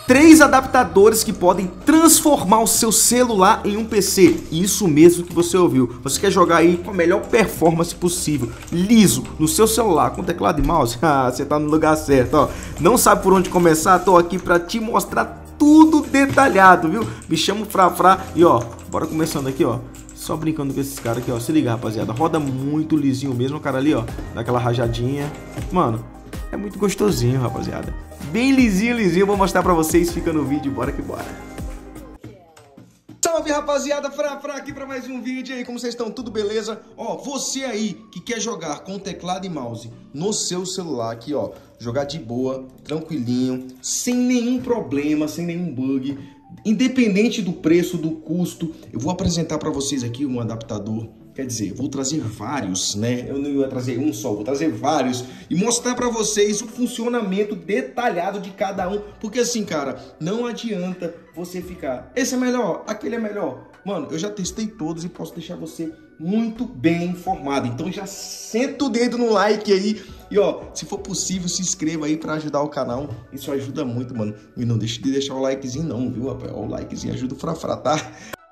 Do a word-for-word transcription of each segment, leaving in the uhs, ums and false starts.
Três adaptadores que podem transformar o seu celular em um P C. Isso mesmo que você ouviu. Você quer jogar aí com a melhor performance possível, liso, no seu celular, com teclado e mouse? Ah, você tá no lugar certo, ó. Não sabe por onde começar? Tô aqui pra te mostrar tudo detalhado, viu? Me chamo Frafra e ó, bora começando aqui, ó. Só brincando com esses caras aqui, ó. Se liga, rapaziada. Roda muito lisinho mesmo, o cara ali, ó. Dá aquela rajadinha. Mano, é muito gostosinho, rapaziada. Bem lisinho, lisinho. Vou mostrar pra vocês. Fica no vídeo. Bora que bora. Salve, rapaziada. Fra, Fra aqui pra mais um vídeo aí. Como vocês estão? Tudo beleza? Ó, você aí que quer jogar com teclado e mouse no seu celular aqui, ó. Jogar de boa, tranquilinho, sem nenhum problema, sem nenhum bug. Independente do preço, do custo, eu vou apresentar para vocês aqui um adaptador. Quer dizer, vou trazer vários, né? Eu não ia trazer um só, vou trazer vários e mostrar para vocês o funcionamento detalhado de cada um. Porque assim, cara, não adianta você ficar, esse é melhor, aquele é melhor. Mano, eu já testei todos e posso deixar você muito bem informado. Então já senta o dedo no like aí. E ó, se for possível, se inscreva aí para ajudar o canal. Isso ajuda muito, mano. E não deixe de deixar o likezinho não, viu, rapaz? O likezinho ajuda o Frafra, tá?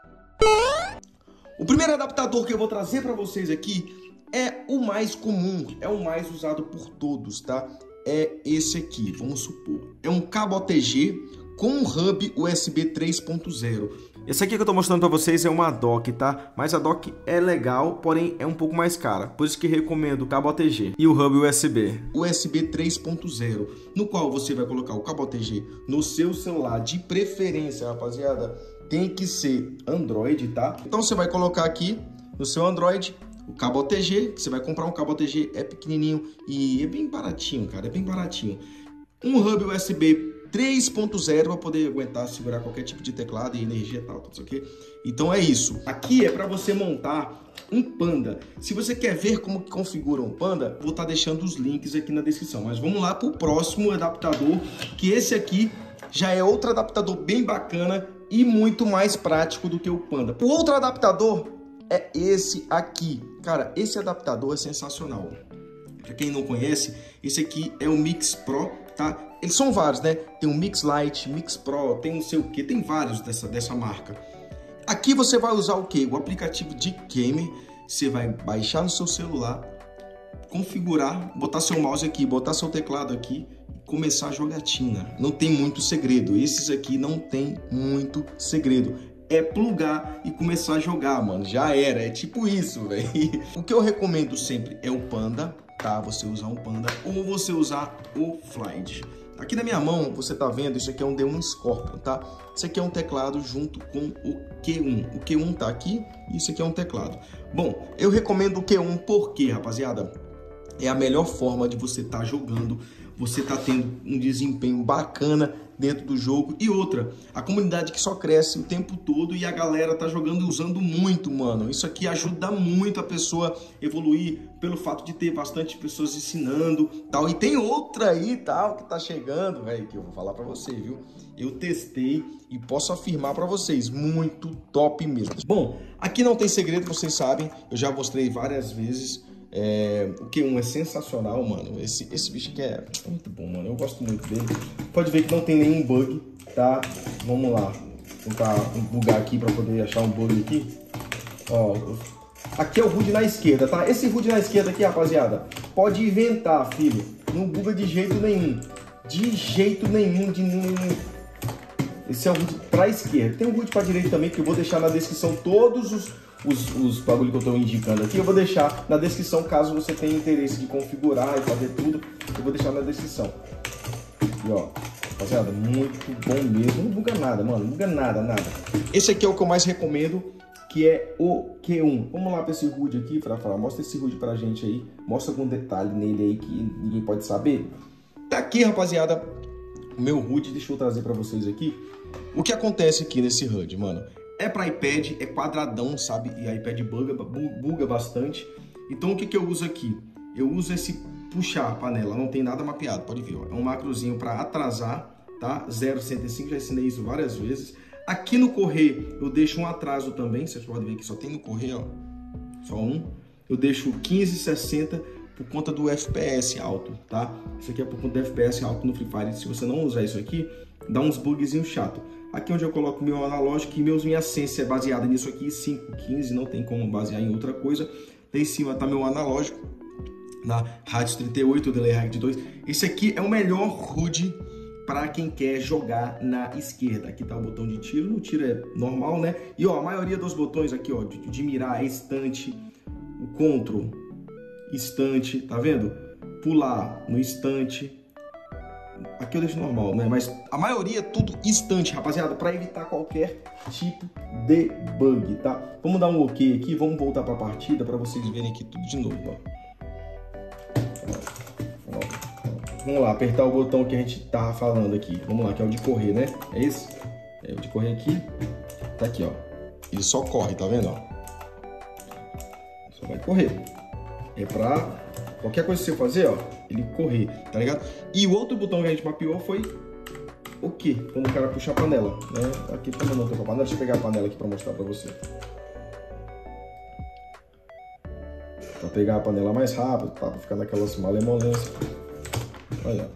O primeiro adaptador que eu vou trazer para vocês aqui é o mais comum, é o mais usado por todos, tá? É esse aqui, vamos supor. É um cabo O T G com um hub U S B três ponto zero. Esse aqui que eu tô mostrando para vocês é uma dock, tá? Mas a dock é legal, porém é um pouco mais cara. Por isso que recomendo o cabo O T G e o hub U S B. U S B três ponto zero, no qual você vai colocar o cabo O T G no seu celular. De preferência, rapaziada, tem que ser Android, tá? Então você vai colocar aqui no seu Android o cabo O T G. Você vai comprar um cabo O T G, é pequenininho e é bem baratinho, cara, é bem baratinho. Um hub U S B três ponto zero para poder aguentar, segurar qualquer tipo de teclado e energia e tal, tudo isso aqui. Então é isso. Aqui é para você montar um Panda. Se você quer ver como que configura um Panda, vou estar deixando os links aqui na descrição. Mas vamos lá para o próximo adaptador, que esse aqui já é outro adaptador bem bacana e muito mais prático do que o Panda. O outro adaptador é esse aqui. Cara, esse adaptador é sensacional. Para quem não conhece, esse aqui é o Mix Pro, tá? Eles são vários, né? Tem o Mix Lite, Mix Pro, tem não sei o que, tem vários dessa, dessa marca. Aqui você vai usar o que? O aplicativo de gamer. Você vai baixar no seu celular, configurar, botar seu mouse aqui, botar seu teclado aqui e começar a jogatina. Não tem muito segredo. Esses aqui não tem muito segredo. É plugar e começar a jogar, mano. Já era, é tipo isso, velho. O que eu recomendo sempre é o Panda, tá? Você usar um Panda ou você usar o Flyd. Aqui na minha mão, você tá vendo, isso aqui é um D um Scorpion, tá? Isso aqui é um teclado junto com o Q um. O Q um tá aqui e isso aqui é um teclado. Bom, eu recomendo o Q um porque, rapaziada, é a melhor forma de você estar jogando, você tá tendo um desempenho bacana dentro do jogo. E outra, a comunidade que só cresce o tempo todo e a galera tá jogando e usando muito, mano. Isso aqui ajuda muito a pessoa evoluir pelo fato de ter bastante pessoas ensinando, tal. E tem outra aí, tal, que tá chegando, velho, que eu vou falar pra você, viu? Eu testei e posso afirmar pra vocês, muito top mesmo. Bom, aqui não tem segredo, vocês sabem, eu já mostrei várias vezes. É, o Q um é sensacional, mano. Esse, esse bicho aqui é muito bom, mano. Eu gosto muito dele. Pode ver que não tem nenhum bug, tá? Vamos lá. Tentar bugar aqui pra poder achar um bug aqui. Ó, aqui é o H U D na esquerda, tá? Esse H U D na esquerda aqui, rapaziada, pode inventar, filho. Não buga de jeito nenhum. De jeito nenhum, de nenhum. Esse é o H U D pra esquerda. Tem um H U D pra direita também, que eu vou deixar na descrição todos os... Os, os bagulho que eu estou indicando aqui, eu vou deixar na descrição caso você tenha interesse de configurar e fazer tudo, eu vou deixar na descrição. E ó, rapaziada, muito bom mesmo, não buga nada, mano, não buga nada, nada. Esse aqui é o que eu mais recomendo, que é o Q um. Vamos lá para esse H U D aqui, para falar, mostra esse H U D pra gente aí, mostra algum detalhe nele aí que ninguém pode saber. Tá aqui, rapaziada, o meu H U D, deixa eu trazer para vocês aqui. O que acontece aqui nesse H U D, mano? É para iPad, é quadradão, sabe? E iPad buga, buga bastante. Então o que, que eu uso aqui? Eu uso esse puxar a panela, não tem nada mapeado, pode ver, ó. É um macrozinho para atrasar, tá? zero vírgula sessenta e cinco, já ensinei isso várias vezes. Aqui no correr eu deixo um atraso também, vocês podem ver que só tem no correr, ó. Só um. Eu deixo quinze e sessenta por conta do F P S alto, tá? Isso aqui é por conta do F P S alto no Free Fire. Se você não usar isso aqui, dá uns bugzinhos chato. Aqui onde eu coloco meu analógico e meus, minha sense é baseada nisso aqui, cinco quinze, não tem como basear em outra coisa. Lá em cima tá meu analógico, na Radius trinta e oito, o Delay Height dois. Esse aqui é o melhor H U D para quem quer jogar na esquerda. Aqui tá o botão de tiro, no tiro é normal, né? E ó, a maioria dos botões aqui, ó, de, de mirar é estante, o control, estante, tá vendo? Pular no estante. Aqui eu deixo normal, né? Mas a maioria é tudo estante, rapaziada, para evitar qualquer tipo de bug, tá? Vamos dar um ok aqui, vamos voltar para a partida para vocês verem aqui tudo de novo, ó. Vamos lá, apertar o botão que a gente tava falando aqui. Vamos lá, que é o de correr, né? É esse? É o de correr aqui. Tá aqui, ó. Ele só corre, tá vendo, ó? Só vai correr. É pra qualquer coisa que você fazer, ó, ele correr, tá ligado? E o outro botão que a gente mapeou foi o quê? Quando o cara puxa a panela, né? Aqui, como eu não tô com a panela, deixa eu pegar a panela aqui pra mostrar pra você. Pra pegar a panela mais rápido, pra ficar naquelas malemolências. Olha.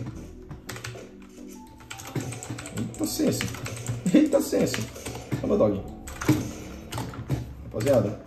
Eita ciência. Eita ciência. Olha o dog. Rapaziada.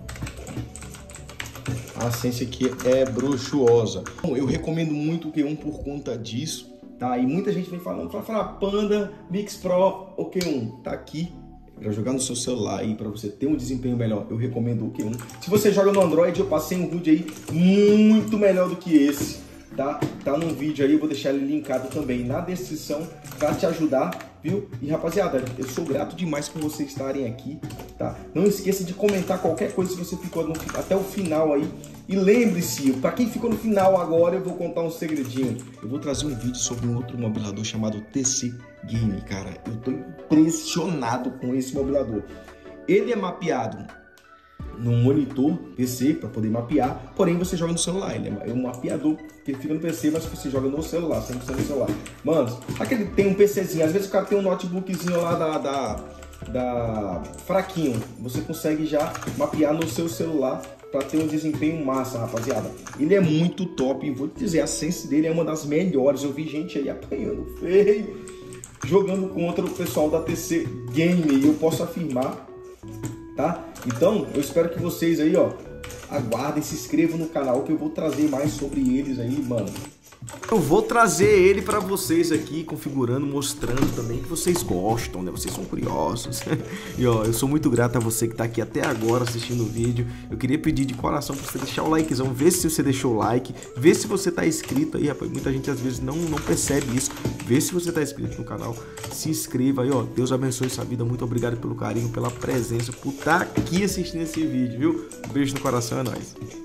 A ciência aqui é bruxuosa. Bom, eu recomendo muito o Q um por conta disso, tá? E muita gente vem falando, fala, fala Panda, Mix Pro, o Q um. Tá aqui para jogar no seu celular aí, para você ter um desempenho melhor. Eu recomendo o Q um. Se você joga no Android, eu passei um vídeo aí muito melhor do que esse. Tá? Tá num vídeo aí, eu vou deixar ele linkado também na descrição para te ajudar, viu? E rapaziada, eu sou grato demais por vocês estarem aqui, tá? Não esqueça de comentar qualquer coisa se você ficou no, até o final aí. E lembre-se, para quem ficou no final agora, eu vou contar um segredinho. Eu vou trazer um vídeo sobre um outro mobilador chamado T C Game, cara. Eu tô impressionado com esse mobilador. Ele é mapeado num monitor P C para poder mapear, porém você joga no celular. Ele é um mapeador que fica no P C, mas você joga no celular, cem por cento no celular. Mano, aquele tem um PCzinho, às vezes o cara tem um notebookzinho lá da, da, da fraquinho, você consegue já mapear no seu celular para ter um desempenho massa, rapaziada. Ele é muito top e vou te dizer, a sense dele é uma das melhores. Eu vi gente aí apanhando feio, jogando contra o pessoal da T C Game, e eu posso afirmar, tá? Então, eu espero que vocês aí, ó, aguardem, se inscrevam no canal que eu vou trazer mais sobre eles aí, mano. Eu vou trazer ele para vocês aqui, configurando, mostrando também que vocês gostam, né? Vocês são curiosos. E ó, eu sou muito grato a você que tá aqui até agora assistindo o vídeo. Eu queria pedir de coração para você deixar o likezão, ver se você deixou o like, ver se você tá inscrito aí, rapaz. Muita gente às vezes não, não percebe isso. Vê se você tá inscrito no canal, se inscreva aí, ó. Deus abençoe sua vida. Muito obrigado pelo carinho, pela presença, por estar aqui assistindo esse vídeo, viu? Um beijo no coração, é nóis.